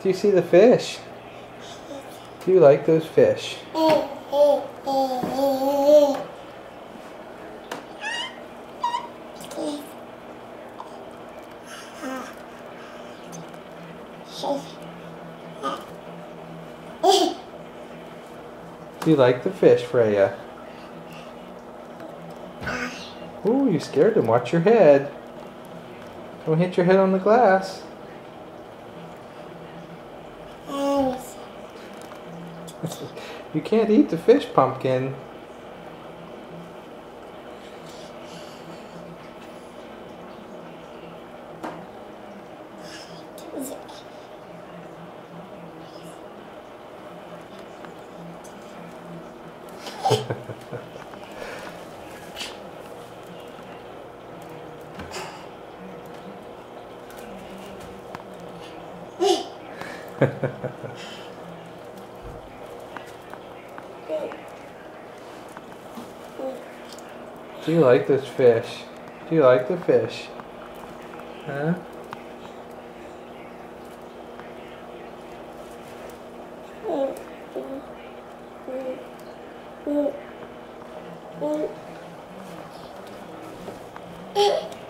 Do you see the fish? Do you like those fish? Do you like the fish, Freya? Ooh, you scared them. Watch your head. Don't hit your head on the glass. You can't eat the fish, Pumpkin. Do you like this fish? Do you like the fish? Huh? Mm-hmm.